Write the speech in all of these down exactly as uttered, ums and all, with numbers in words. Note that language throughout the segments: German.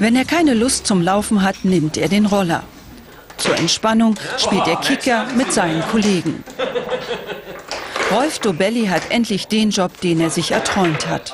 Wenn er keine Lust zum Laufen hat, nimmt er den Roller. Zur Entspannung spielt er Kicker mit seinen Kollegen. Rolf Dobelli hat endlich den Job, den er sich erträumt hat.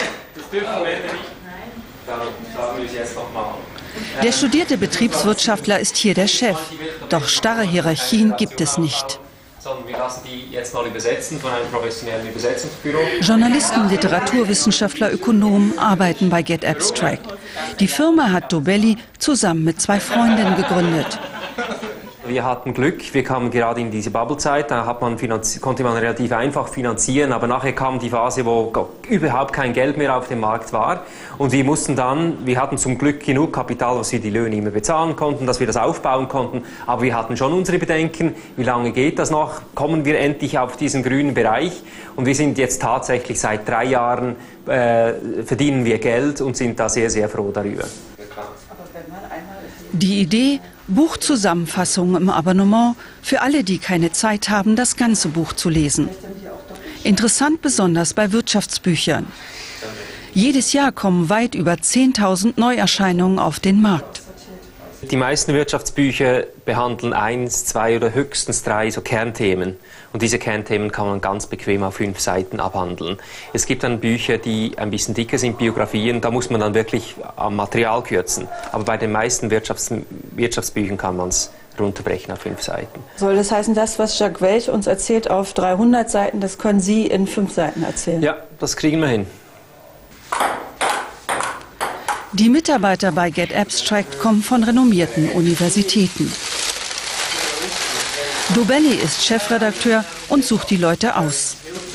Der studierte Betriebswirtschaftler ist hier der Chef. Doch starre Hierarchien gibt es nicht. Wir lassen die jetzt mal übersetzen von einem professionellen Übersetzungsbüro. Journalisten, Literaturwissenschaftler, Ökonomen arbeiten bei Get Abstract. Die Firma hat Dobelli zusammen mit zwei Freundinnen gegründet. Wir hatten Glück, wir kamen gerade in diese Bubble-Zeit, da hat man konnte man relativ einfach finanzieren, aber nachher kam die Phase, wo überhaupt kein Geld mehr auf dem Markt war und wir mussten dann, wir hatten zum Glück genug Kapital, dass wir die Löhne immer bezahlen konnten, dass wir das aufbauen konnten, aber wir hatten schon unsere Bedenken, wie lange geht das noch, kommen wir endlich auf diesen grünen Bereich und wir sind jetzt tatsächlich seit drei Jahren, äh, verdienen wir Geld und sind da sehr, sehr froh darüber. Die Idee, Buchzusammenfassungen im Abonnement für alle, die keine Zeit haben, das ganze Buch zu lesen. Interessant besonders bei Wirtschaftsbüchern. Jedes Jahr kommen weit über zehntausend Neuerscheinungen auf den Markt. Die meisten Wirtschaftsbücher behandeln eins, zwei oder höchstens drei so Kernthemen. Und diese Kernthemen kann man ganz bequem auf fünf Seiten abhandeln. Es gibt dann Bücher, die ein bisschen dicker sind, Biografien, da muss man dann wirklich am Material kürzen. Aber bei den meisten Wirtschafts Wirtschaftsbüchern kann man es runterbrechen auf fünf Seiten. Soll das heißen, das, was Jacques Welch uns erzählt auf dreihundert Seiten, das können Sie in fünf Seiten erzählen? Ja, das kriegen wir hin. Die Mitarbeiter bei Get Abstract kommen von renommierten Universitäten. Dobelli ist Chefredakteur und sucht die Leute aus.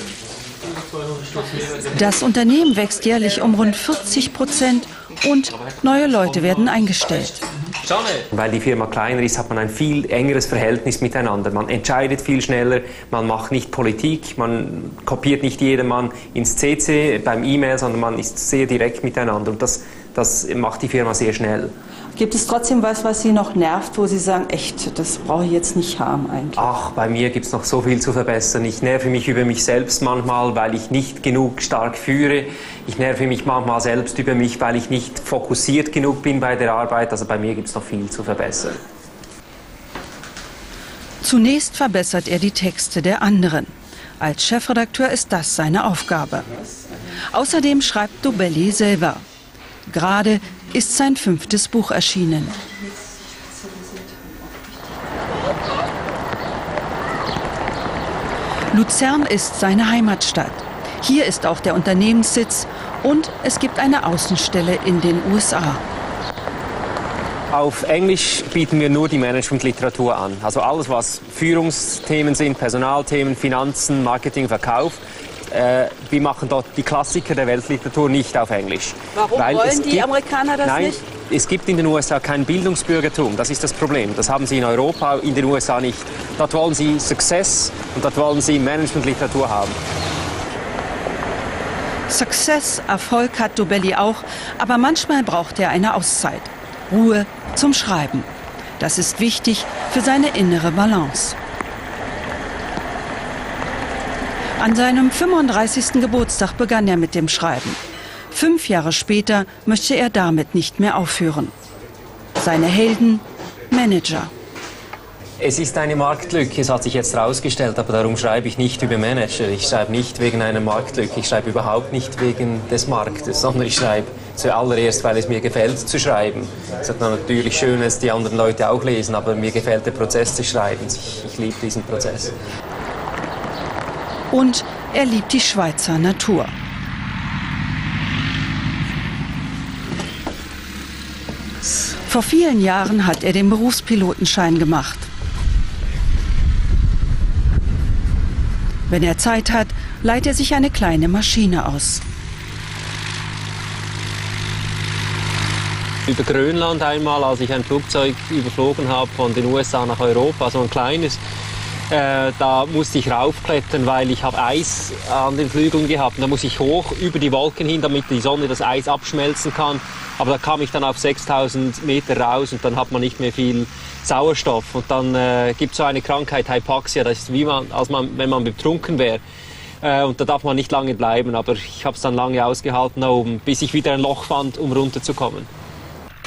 Das Unternehmen wächst jährlich um rund vierzig Prozent und neue Leute werden eingestellt. Weil die Firma kleiner ist, hat man ein viel engeres Verhältnis miteinander. Man entscheidet viel schneller, man macht nicht Politik, man kopiert nicht jedermann ins C C beim E-Mail, sondern man ist sehr direkt miteinander. Und das, das macht die Firma sehr schnell. Gibt es trotzdem was, was Sie noch nervt, wo Sie sagen, echt, das brauche ich jetzt nicht haben eigentlich? Ach, bei mir gibt es noch so viel zu verbessern. Ich nerve mich über mich selbst manchmal, weil ich nicht genug stark führe. Ich nerve mich manchmal selbst über mich, weil ich nicht fokussiert genug bin bei der Arbeit. Also bei mir gibt es noch viel zu verbessern. Zunächst verbessert er die Texte der anderen. Als Chefredakteur ist das seine Aufgabe. Außerdem schreibt Dobelli selber. Gerade ist sein fünftes Buch erschienen. Luzern ist seine Heimatstadt. Hier ist auch der Unternehmenssitz und es gibt eine Außenstelle in den U S A. Auf Englisch bieten wir nur die Managementliteratur an. Also alles, was Führungsthemen sind, Personalthemen, Finanzen, Marketing, Verkauf. Äh, wir machen dort die Klassiker der Weltliteratur nicht auf Englisch. Warum Weil wollen die gibt, Amerikaner das nein, nicht? Es gibt in den U S A kein Bildungsbürgertum, das ist das Problem. Das haben sie in Europa, in den U S A nicht. Dort wollen sie Success und dort wollen sie Managementliteratur haben. Success, Erfolg hat Dobelli auch, aber manchmal braucht er eine Auszeit. Ruhe zum Schreiben. Das ist wichtig für seine innere Balance. An seinem fünfunddreißigsten Geburtstag begann er mit dem Schreiben. Fünf Jahre später möchte er damit nicht mehr aufhören. Seine Helden, Manager. Es ist eine Marktlücke, es hat sich jetzt herausgestellt, aber darum schreibe ich nicht über Manager. Ich schreibe nicht wegen einer Marktlücke, ich schreibe überhaupt nicht wegen des Marktes, sondern ich schreibe zuallererst, weil es mir gefällt zu schreiben. Es ist natürlich schön, dass die anderen Leute auch lesen, aber mir gefällt der Prozess des Schreibens. Ich, ich liebe diesen Prozess. Und er liebt die Schweizer Natur. Vor vielen Jahren hat er den Berufspilotenschein gemacht. Wenn er Zeit hat, leiht er sich eine kleine Maschine aus. Über Grönland einmal, als ich ein Flugzeug überflogen habe von den U S A nach Europa, so ein kleines, äh, da musste ich raufklettern, weil ich habe Eis an den Flügeln gehabt. Und da muss ich hoch über die Wolken hin, damit die Sonne das Eis abschmelzen kann. Aber da kam ich dann auf sechstausend Meter raus und dann hat man nicht mehr viel Sauerstoff. Und dann äh, gibt es so eine Krankheit, Hypoxia, das ist wie man, als man, wenn man betrunken wäre. Äh, und da darf man nicht lange bleiben, aber ich habe es dann lange ausgehalten da oben, bis ich wieder ein Loch fand, um runterzukommen.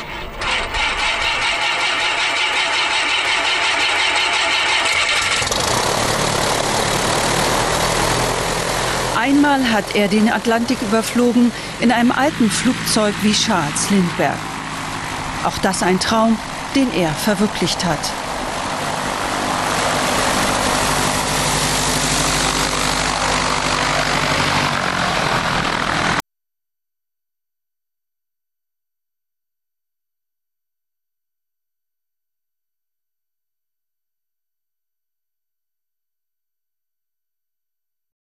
Einmal hat er den Atlantik überflogen in einem alten Flugzeug wie Charles Lindbergh. Auch das ein Traum, den er verwirklicht hat.